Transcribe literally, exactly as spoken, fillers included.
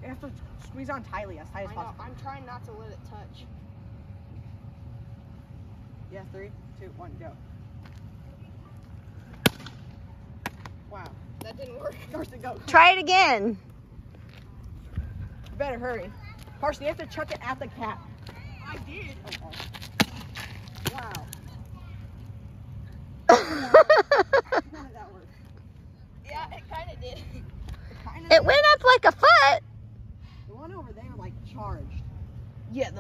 You have to squeeze on tightly, as tight as I know. possible. I'm trying not to let it touch. Yeah, three, two, one, go. Wow. That didn't work. Carson, go. Try it again. You better hurry. Carson, you have to chuck it at the cap. I did. Okay. Wow. None of that worked. Yeah, it kind of did. It, kind of It went up like a foot. The one over there, like, charged. Yeah. The